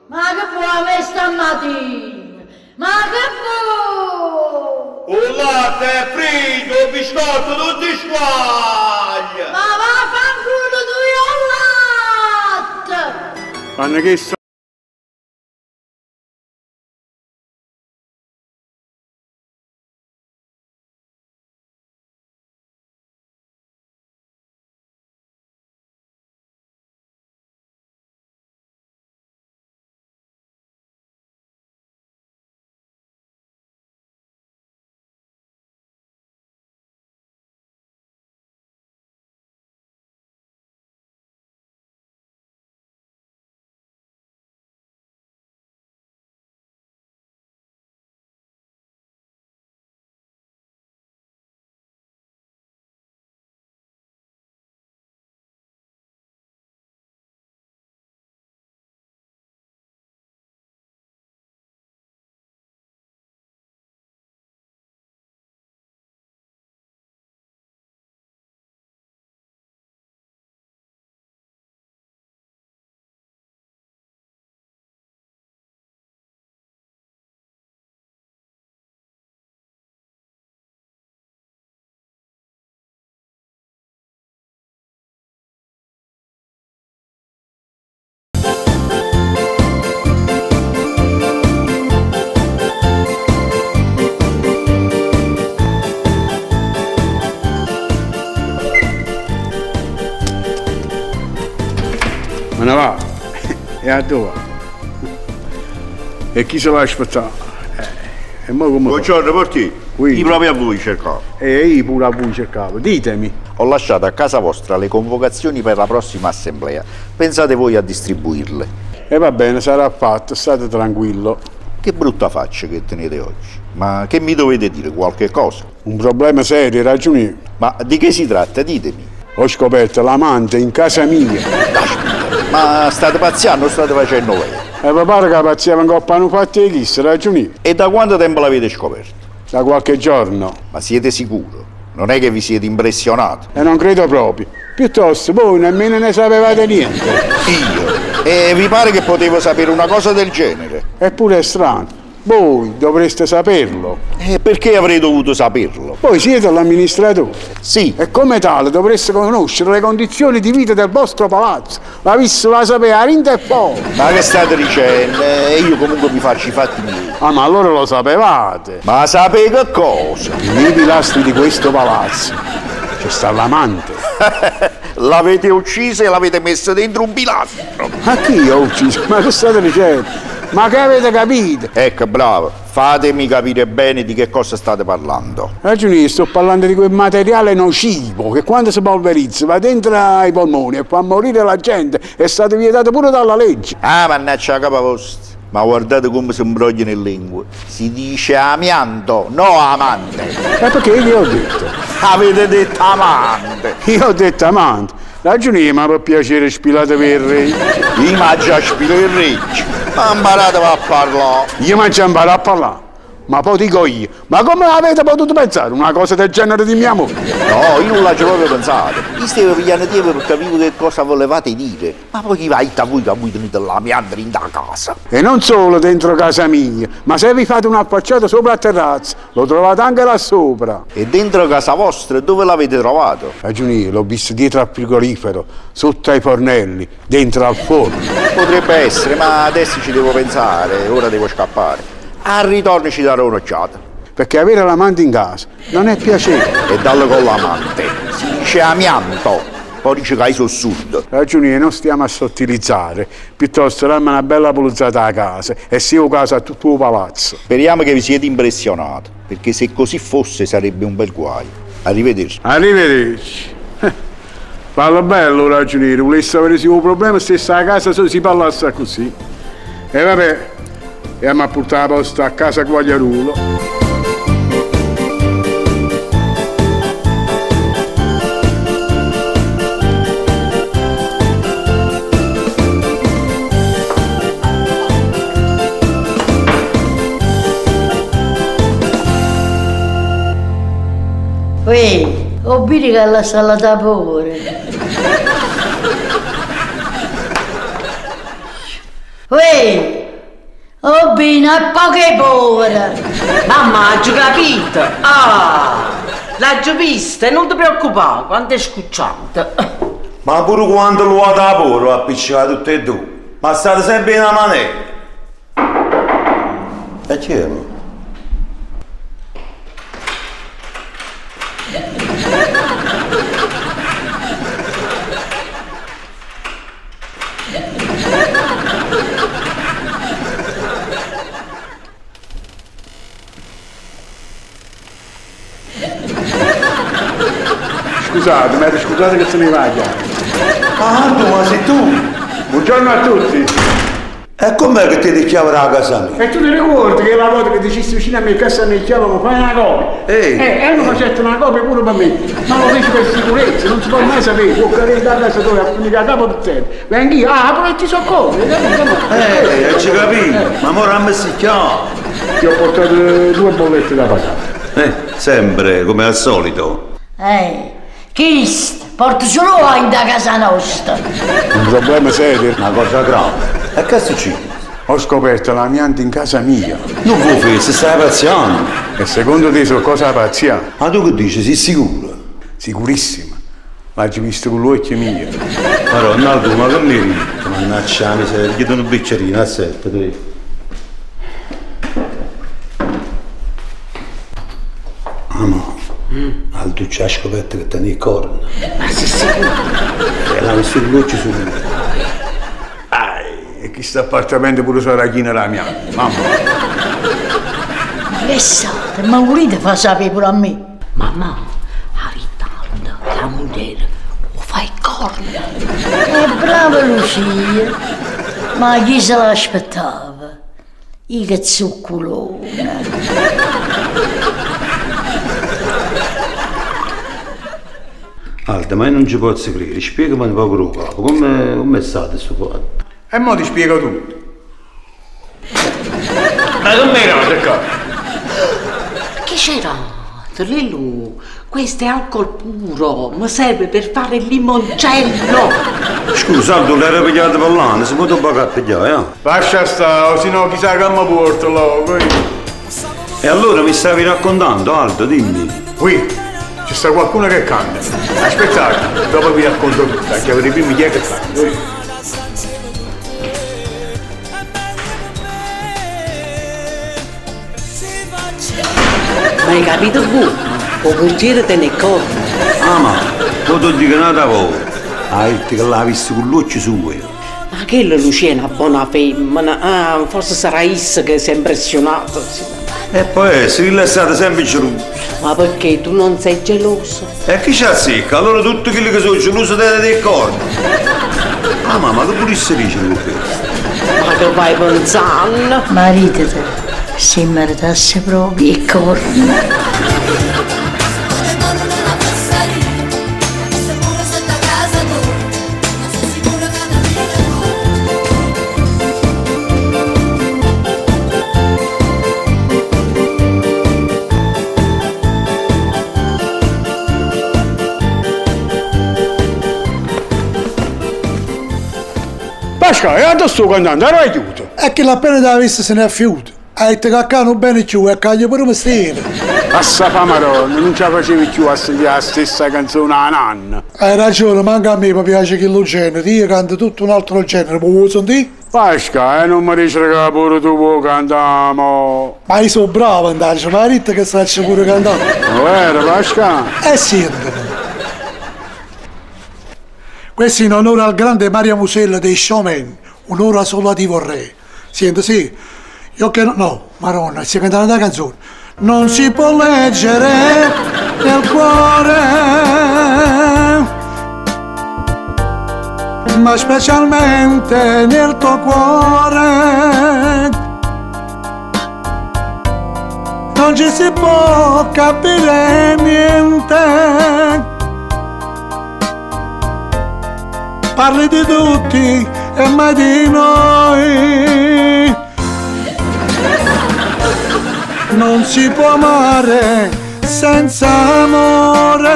Ma che vuoi stamattina? Ma che vuoi? Un latte fritto, un biscotto, non ti squaglia! Ma vaffanculo tu io latte! Fanno che so. Me ne va, e a dove? E chi se l'ha aspettato? E mo come? Buongiorno, perché? Oui. Io proprio a voi cercavo. E io pure a voi cercavo, ditemi. Ho lasciato a casa vostra le convocazioni per la prossima assemblea. Pensate voi a distribuirle. E va bene, sarà fatto, state tranquillo. Che brutta faccia che tenete oggi. Ma che mi dovete dire? Qualche cosa? Un problema serio, ragioni. Ma di che si tratta? Ditemi. Ho scoperto l'amante in casa mia. Ma state pazziando o state facendo voi? E mi pare che pazziava in coppa hanno fatto le chisse, ragioni. E da quanto tempo l'avete scoperto? Da qualche giorno. Ma siete sicuro? Non è che vi siete impressionati? E non credo proprio. Piuttosto voi nemmeno ne sapevate niente. Io? E vi pare che potevo sapere una cosa del genere? Eppure è strano. Voi dovreste saperlo. E perché avrei dovuto saperlo? Voi siete l'amministratore. Sì, E come tale dovreste conoscere le condizioni di vita del vostro palazzo. La visto la sapeva rinda e poi. ma che state dicendo? E io comunque mi faccio i fatti miei. Ah, ma allora lo sapevate. Ma sapete che cosa? Nei pilastri di questo palazzo c'è sta l'amante. L'avete uccisa e l'avete messa dentro un pilastro. Ma chi ho ucciso? Ma che state dicendo? Ma che avete capito? Ecco, bravo. Fatemi capire bene di che cosa state parlando. Ragioni, sto parlando di quel materiale nocivo che quando si polverizza va dentro ai polmoni e fa morire la gente. È stato vietato pure dalla legge. Ah, mannaggia la capa vostra. Ma guardate come si imbrogliano in lingue. Si dice amianto, no amante. E perché io ho detto? Avete detto amante. Io ho detto amante. Ragioni, ma per piacere spilate per il re. Io mangio a spilo il riccio. Ma imparatevi a parlare. Io mangio imparare a parlare. Ma poi dico io, ma come avete potuto pensare una cosa del genere di mia moglie? No, io non l'ho proprio pensato. Io stavo pigliando tempo per capire che cosa volevate dire. Ma poi chi vai a voi che voi tenete la meandra in da casa? E non solo dentro casa mia, ma se vi fate una affacciata sopra il terrazzo, lo trovate anche là sopra. E dentro casa vostra dove l'avete trovato? Ragioni, l'ho visto dietro al frigorifero, sotto ai fornelli, dentro al forno. Potrebbe essere, ma adesso ci devo pensare, ora devo scappare. Al ritorno ci darò un'occhiata. Perché avere l'amante in casa non è piacere. E dallo con l'amante. Si dice amianto. Poi dice che hai sul sud. Ragioni, non stiamo a sottilizzare, piuttosto dammi una bella pulizzata a casa e sia casa a tutto il palazzo. Speriamo che vi siete impressionati, perché se così fosse sarebbe un bel guaio. Arrivederci. Arrivederci. Parla bello, ragioniere, volesse avere un problema, stessa a casa se si parlasse così. E vabbè, andiamo a portare la posta a casa Quagliarulo. Obbedi che la salata pure. Uè, Oh, bene, è poche povera. Mamma, hai capito? Ah, l'hai vista e non ti preoccupare, quanto è scucciante. Ma pure quando lo ha da poro appiccicato tutte e due. Ma state sempre in una manetta. E c'è? Scusate, ma scusate che se ne va già. Ah, ma sei tu? Buongiorno a tutti. E com'è che ti chiamano la casa mia? E tu ti ricordi che la volta che dicessi vicino a me che se ne chiamano fai una copia? E hanno fatto una copia pure per me. Ma lo feci per sicurezza, non si può mai sapere. Può cadere da casa tua a finire a capo di te. Vengo io, apro e ti soccorro. Ci capito? Ma ora non mi si chiama. Ti ho portato 2 bollette da pagare. Sempre, come al solito. Cristo, porta solo in da casa nostra. Un problema serio. Una cosa grave. E che succede? Ho scoperto l'amianto in casa mia. Non vuoi fare, se stai pazziando. E secondo te so cosa pazzia? Ma tu che dici, sei sicuro? Sicurissima. L'hai visto con l'occhio mio. Ma Ronaldo, ma che mi ridi? Mannaggia la miseria, gli do un bicchierino, aspetta, tu. Amo. Aldo ci ha scoperto che tieni i corna. Ma sei sicuro? E l'ha messo il luce su me. E questo appartamento pure sarà chi nella mia. Mamma. Ma che state? Ma volete far sapere pure a me? Mamma, a ritardo, la moglie lo fai corna. Brava Lucia. Ma chi se l'aspettava? Io che zuccolone. Alda, ma io non ci posso credere, spiegami un po' per capo, come è stato questo fatto? E mo ti spiego tutto. Ma non mi rode qua. Che c'era? Lelu, questo è alcol puro, mi serve per fare il limoncello. Scusa, Aldo, l'era pigliato per l'anno, si può toccare a pigliare, eh? Lascia stare, se no chissà che mi porta là. E allora mi stavi raccontando, Aldo, dimmi. Qui, c'è sta qualcuno che canta. Aspettate, dopo vi racconto tutto, perché per i primi chi è che canta. Ma hai capito tu? Può piacere te ne corna. Ah, ma, tu dico nata voi. Ah, che l'ha visto con l'occhio suo. Ma che la Lucia è una buona femmina? Ah, forse sarà essa che si è impressionato. E poi, se lei è stata sempre gelosa. Ma perché tu non sei geloso? E chi c'ha secca? Allora tutti quelli che sono gelosi dei corni. Ah, ma che pure si dice con questo? Ma che vai pensando? Maritete, se meritasse proprio i corna. Pasca, e adesso sto cantando, ero aiuto. È che l'appena da vista se ne è fiuto. Hai detto che accano bene più e cagli pure mestiere. Assa fa maronna, non ce la facevi più a sentire la stessa canzone a nanna. Hai ragione, ma anche a me mi piace che lo genere. Io canto tutto un altro genere, può sentire? Pasca, non mi dici che pure tu puoi cantare. Ma io sono bravo a andare, ma ritta che sacci pure cantare. Non vero, Pasca? Sentimi. Questo in onore al grande Mario Musella dei Showman, un'ora solo ti vorrei. Senti, sì, io che no, Maronna, si canta una canzone. Non si può leggere nel cuore, ma specialmente nel tuo cuore. Non ci si può capire niente. Parli di tutti e mai di noi. Non si può amare senza amore.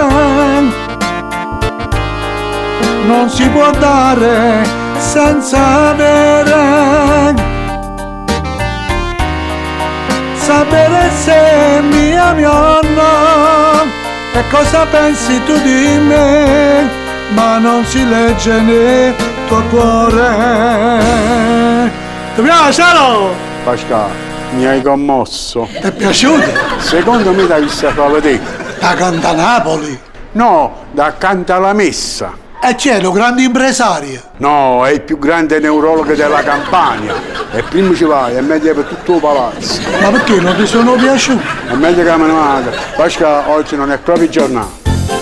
Non si può dare senza avere. sapere se mi ami o no, e cosa pensi tu di me, ma non si legge nel tuo cuore. Ti piace, no? Pasquale, mi hai commosso. Ti è piaciuto? Secondo me da chi sa fa vedere. Da canta Napoli. No, da accanto alla messa. E c'è lo grande impresario. No, è il più grande neurologo della Campania. E prima ci vai, è meglio per tutto il palazzo. Ma perché non ti sono piaciuti? È meglio che me ne vada. Pasquale, oggi non è proprio giornata.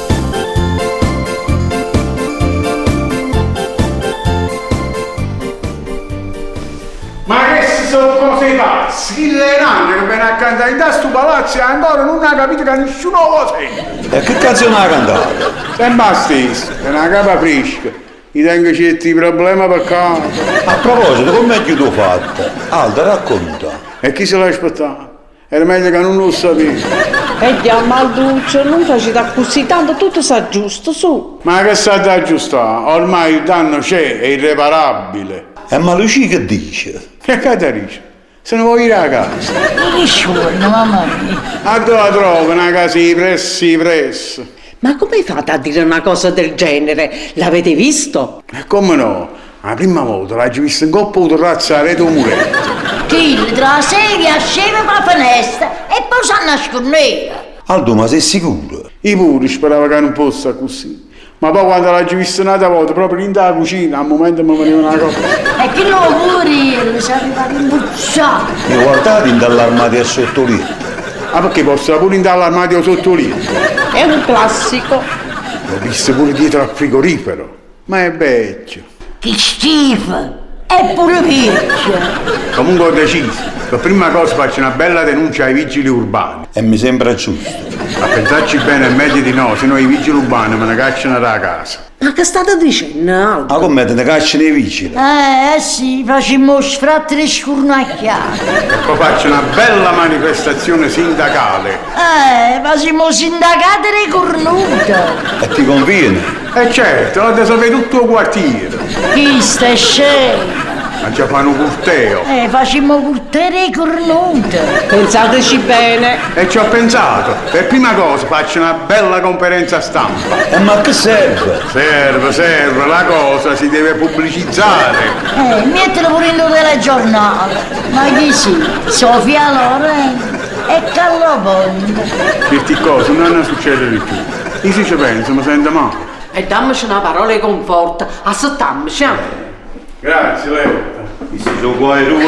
Ma che sono cose pazze? Chi le nanne che viene a cantare in questo palazzo e ancora non ha capito che nessuno lo sente. E che canzone ha cantato? Sembra stesso, è una capa fresca. Mi tengo certi problemi per casa. A proposito, come è che tu fatto? Alda, racconta. E chi se l'aspettava? Era meglio che non lo sapeva. Vediamo Alduccio, non facete così tanto, tutto sa giusto, su. Ma che sta da aggiustare? Ormai il danno c'è, è irreparabile. E ma Lucia che dice? Che dice? Se ne vuoi ir a casa. Che sciorno, mamma mia. A dove la trovo una casa di presso? Ma come fate a dire una cosa del genere? L'avete visto? E come no? La prima volta l'hai vista in coppa di terrazza a Reto Muretto. Chi tra la sedia scende per la finestra e poi si nascondeva. Aldo, ma sei sicuro? Io pure speravo che non fosse così. Ma poi quando l'hai vista un'altra volta, proprio in da cucina, al momento mi veniva una cosa. E che lo pure lo sapeva rimbucciare. Mi guardate in dall'armadio a sotto lì. Ah, perché posso pure andare all'armadio sotto lì? È un classico. L'ho visto pure dietro al frigorifero. Ma è vecchio. Che schifo. È pure vecchio. Comunque ho deciso. Per prima cosa faccio una bella denuncia ai vigili urbani. E mi sembra giusto. A pensarci bene è meglio di no, se no i vigili urbani me ne cacciano da casa. Ma che state dicendo, Aldo? Ma come te ne cacciano i vigili? Sì, facciamo sfrattere scurnacchiate. E poi faccio una bella manifestazione sindacale. Facciamo sindacate cornute. E ti conviene? E certo, lo sapere tutto il quartiere. Chi sta scemo? Ma già fanno un corteo. Facciamo curtere cornute. Pensateci bene. E ci ho pensato. Per prima cosa faccio una bella conferenza stampa. E ma che serve? Serve, la cosa si deve pubblicizzare. Mettilo pure in telegiornale. Ma chi sì? Sofia Loren e Carlo Ponte. Queste cose non ne succede di più. Io se ci penso, mi sento male. E dammici una parola di conforto. Aspettiamoci. Grazie, Leo. Questi sono qua due.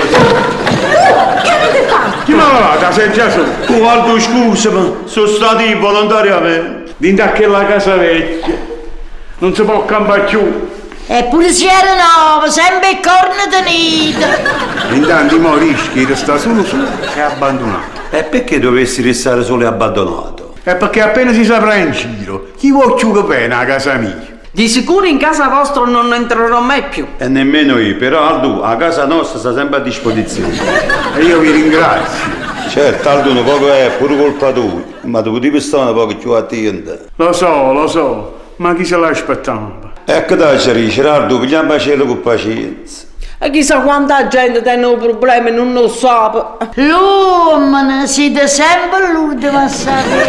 Che avete fatto? Chi mi ha lavato? Sei già su. Tu Aldo, scusa, ma sono stati volontariamente. Dinda che la casa vecchia. Non si può campare più. Eppure si era nuova, sempre corna tenita. Intanto mo rischi di restare solo su e abbandonato. E perché dovresti restare solo e abbandonato? È perché appena si saprà in giro, chi vuol più che bene a casa mia? Di sicuro in casa vostra non entrerò mai più. E nemmeno io, però Aldo, a casa nostra sta sempre a disposizione. E io vi ringrazio. Certo, Aldo, un poco è pure colpa tua, ma tu potevi stare un poco più attento. Lo so, ma chi se l'aspettava? Ecco dai, Aldo, pigliamo a cielo con pazienza. E chissà quanta gente tiene problemi e non lo sa. L'uomo, siete sempre l'ultimo a sapere.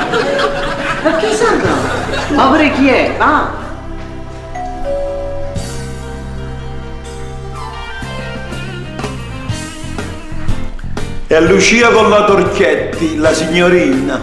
Ma chi sa? Ma pure chi è? Va. E a Lucia con la Torchetti, la signorina.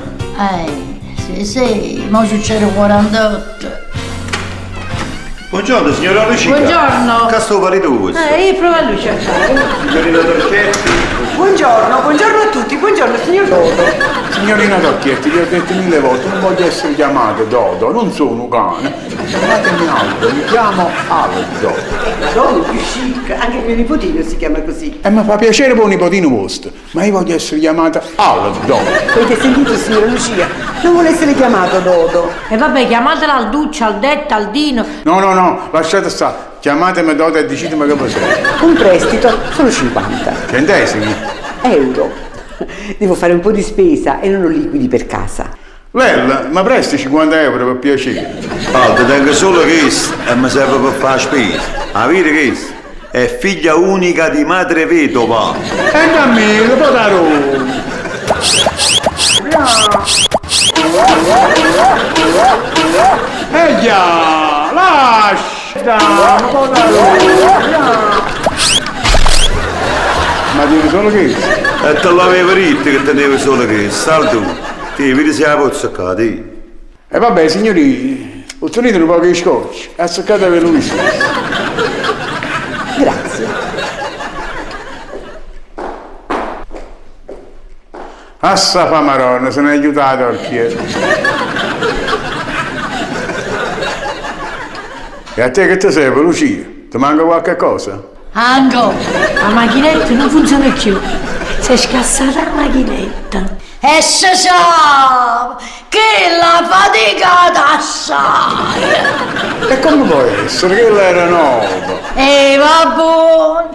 Sì, mo succede 48. Buongiorno, signora Lucia. Buongiorno. Che sto pari tu? Io provo a Lucia a fare. Signorina Torchetti. Buongiorno a tutti, buongiorno signor Dodo. Signorina Torchetti, vi ho detto 1000 volte, non voglio essere chiamato Dodo, non sono un cane. Chiamatemi Aldo, mi chiamo Aldo. Dodo più chic, anche il mio nipotino si chiama così. E mi fa piacere per un nipotino vostro, ma io voglio essere chiamata Aldo. Avete sentito signora Lucia? Non vuole essere chiamato Dodo. E vabbè, chiamatela Alduccia, Aldetta, Aldino. No, lasciate stare. Chiamatemi Dodo e decidimi che voi siete. Un prestito, solo 50 Centesimi? euro. Devo fare un po' di spesa e non ho liquidi per casa. Lella, ma presti 50 euro per piacere. Aldo, tengo solo questo e mi serve per fare spesa. Avete questo? è figlia unica di madre vedova. E da me, lo può da Roma. E già, lascia, lo può da Roma. Ma dici solo che? E te l'avevo detto che tenevo solo che, salto. Ti vedi se la pozza qua, ti. E vabbè, signori, ottenete un po' di scotch, azzeccate per lui stesso. Grazie. Assa fa maronna, se ne è aiutato Orchiero. E a te che ti serve, Lucia? Ti manca qualche cosa? Anco, La macchinetta non funziona più. Si è scassata la macchinetta. e se sa che la faticata assai. E come può essere? Che lei era nuova. E va buono,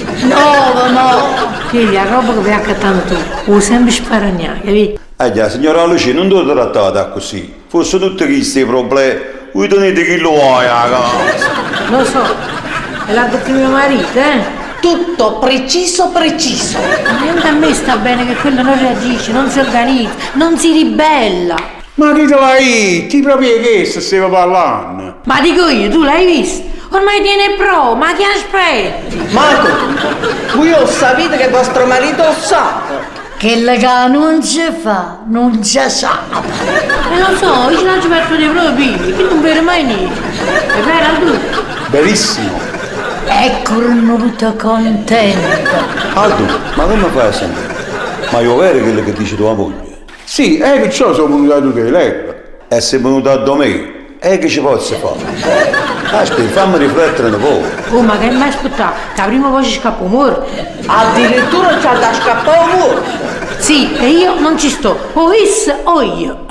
no. Figli, la roba che vai accattando tu, o sempre sparagnare, capito? Già, signora Lucia, non dovete trattare così. Fosse tutti questi problemi, voi tenete chi lo vuoi a casa. Lo so, e l'ha detto mio marito, Tutto preciso. Ma anche a me sta bene che quello non reagisce, non si organizza, non si ribella. Ma chi te l'hai? Ti proprio che stava parlando? Ma dico io, tu l'hai visto? Ormai tiene pro, ma che aspetti? Marco, voi ho sapete che vostro marito sa. Che lega non si fa, non si sa. E lo so, io ce l'ho per dei propri, che non vede mai niente. È vero tu? Benissimo. Ecco venuto contento. Aldo, ma come fai a sentire? Ma io vero quello che dice tua moglie? Sì, perciò sono venuto a tutela. E se è venuto a domenica, che ci posso fare? Aspetta, fammi riflettere un po'. Oh, ma che mai aspettato? Che la prima voce scappo morto. Addirittura c'ha da scappare un morto. Sì, e io non ci sto. O is o io.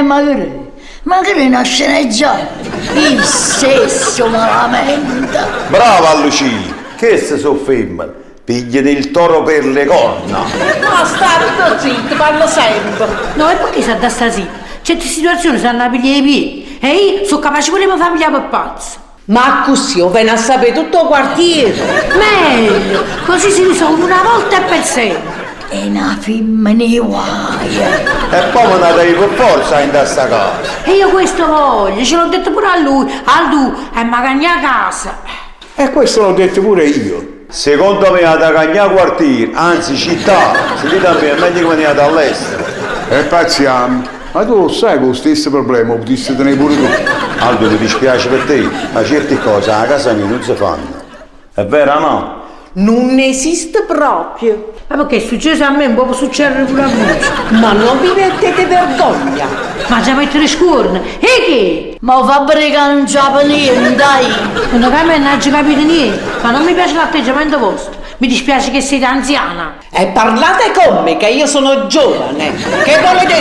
Magari una sceneggiata. Il sesso malamente. Brava Lucia, che se sofferma? Pigliate il toro per le corna. Ma state zitto, parlo sempre. No, e perché sa da sta zitta? Certe situazioni sanno a pigliare i piedi. E io sono capace pure di far pigliare per pazzo. Ma così, io ve ne sapete tutto il quartiere. Meglio, così si risolve una volta e per sempre. E una femmina guaia. E poi me ne devi per forza in questa casa. E io questo voglio, ce l'ho detto pure a lui, e magari a casa. E questo l'ho detto pure io. Secondo me da Cagnà quartiere, anzi città, se dite a me è meglio che veniate all'estero. E pazziamo. Ma tu lo sai che lo stesso problema lo potresti tenere pure tu. Aldo, mi dispiace per te, ma certe cose a casa mia non si fanno. È vero, no? Non esiste proprio. Ma perché è successo a me, un po' può succedere pure a voi. Ma non vi mettete vergogna. Ma già mettere scorne, e che? Ma fabbrica non c'è niente, dai. Non che a me non hai capito niente, ma non mi piace l'atteggiamento vostro. Mi dispiace che siete anziana. E parlate con me, che io sono giovane. Che volete?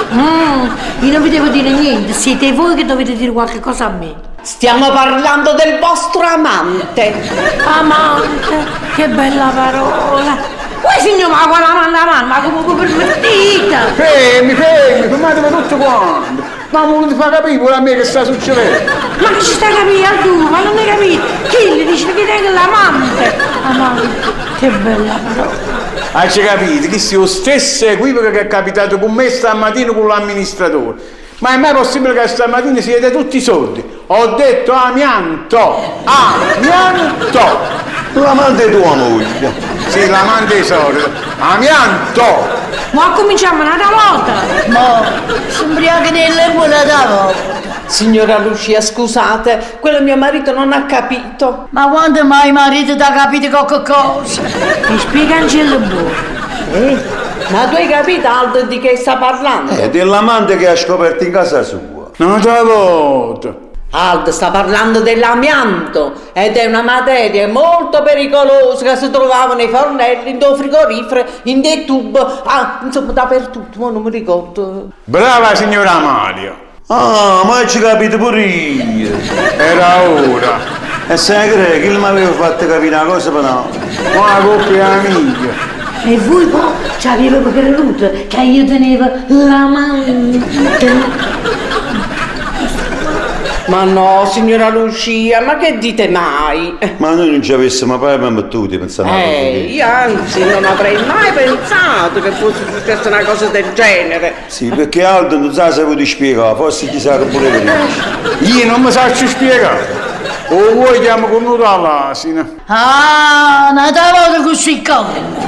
Io non vi devo dire niente, siete voi che dovete dire qualche cosa a me. Stiamo parlando del vostro amante. Amante, che bella parola. Voi signor, ma quella mano, ma come voi permettete? Fermi, fermatevi tutto quanto. Ma volete far capire pure a me che sta succedendo? Ma che ci sta capendo tu? Ma non hai capito? Chi gli dice che tengo l'amante? Amante, che bella parola. Hai capito? Che sia lo stesso equivoco che è capitato con me stamattina con l'amministratore. Ma è mai possibile che stamattina siete tutti sordi? Ho detto amianto! Amianto! L'amante tua moglie. Sì, l'amante sordo. Amianto! Ma cominciamo un'altra volta. Ma sembra che nelle buone da volta. Signora Lucia, scusate, quello mio marito non ha capito. Ma quando mai marito ti ha capito qualche cosa? Mi spiega Angelo buono. Ma tu hai capito, Aldo, di che sta parlando? Dell'amante che ha scoperto in casa sua. Non te la voto. Aldo sta parlando dell'amianto ed è una materia molto pericolosa che si trovava nei fornelli, in dei frigoriferi, in dei tubi, insomma dappertutto, ma non mi ricordo. Brava signora Amalia. Ah, ma ci capite pure io. Era ora. E sai che chi mi aveva fatto capire una cosa per no? Una coppia amica. E voi poi ci avete creduto che io tenevo l'amante. Ma no, signora Lucia, ma che dite mai? Ma noi non ci avessimo mai battuti pensando a Io anzi non avrei mai pensato che fosse successa una cosa del genere. Sì, perché Aldo non sa se vuoi spiegare, forse ti sa che pure vedi. Io non mi saccio spiegare. O vuoi chiamo con nudo all'asina? Ah, non te lo così come.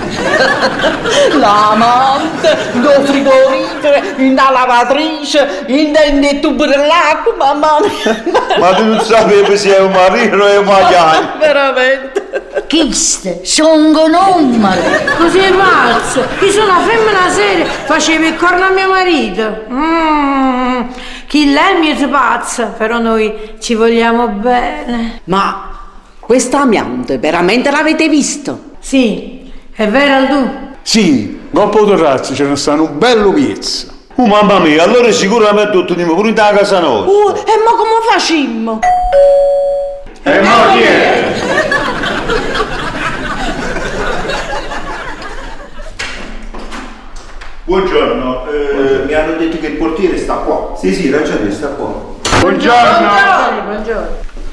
L'amante, il frigorifero, in la lavatrice, in tubo dell'acqua, mamma mia. Ma tu non sapevi se è un marino o un maiale. Veramente. Chiste, sono un numero. Così è pazzo. Io sono una femmina seria, facevo il corno a mio marito. Chi lei è pazza, però noi ci vogliamo bene. Ma quest'amiante veramente l'avete visto? Sì, è vero Aldo? Sì, dopo il razzo ce ne stanno un bello piezzo. Oh mamma mia, allora sicuramente tutto di me, pure in casa nostra. E mo come facimmo? E mo chi è? Buongiorno, mi hanno detto che il portiere sta qua. Sì, ragione, sta qua. Buongiorno. Buongiorno.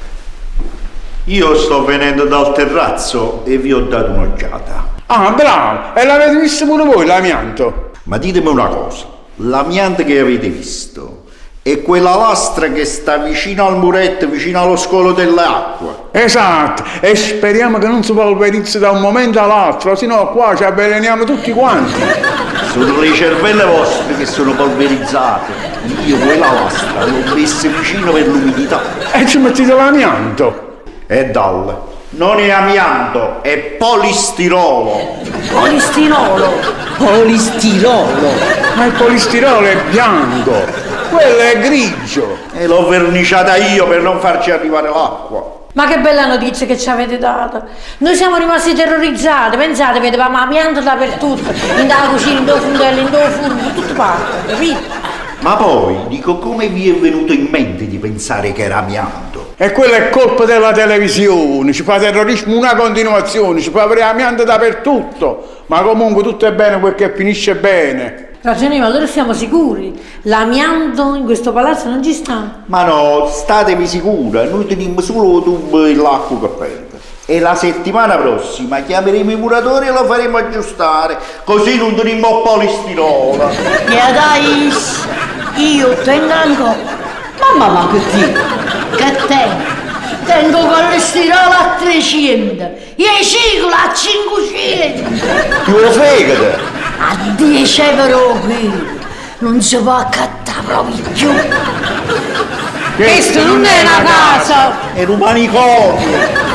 Io sto venendo dal terrazzo e vi ho dato un'occhiata. Ah, bravo! E l'avete visto pure voi l'amianto? Ma ditemi una cosa, l'amianto che avete visto è quella lastra che sta vicino al muretto, vicino allo scolo dell'acqua. Esatto, e speriamo che non si polverizzi da un momento all'altro, sennò qua ci avveleniamo tutti quanti. Sono le cervelle vostre che sono polverizzate. Io quella lastra l'ho messa vicino per l'umidità. E ci mettete l'amianto. E dalle. Non è amianto, è polistirolo. Polistirolo. Polistirolo. Ma il polistirolo è bianco, quello è grigio. E l'ho verniciata io per non farci arrivare l'acqua. Ma che bella notizia che ci avete dato. Noi siamo rimasti terrorizzati, pensate, vedevamo amianto dappertutto, in da cucina, in da fondello, in da furbo, tutte parti, capito? Ma poi, dico, come vi è venuto in mente di pensare che era amianto? E quella è colpa della televisione, ci fa terrorismo una continuazione, ci fa avere amianto dappertutto. Ma comunque tutto è bene quel che finisce bene. Ragioniamo, allora siamo sicuri. L'amianto in questo palazzo non ci sta. Ma no, statevi sicura, noi teniamo solo tubo e l'acqua che perde. E la settimana prossima chiameremo i muratori e lo faremo aggiustare, così non teniamo polistirolo. E dai, io tengo ancora. Ma che ti? Che tengo? Tengo colesterolo a 300, e ciclo a 500, Più lo fregate. a 10 euro al chilo. Non si può accattare proprio più. Questo non è una casa! È un manicomio.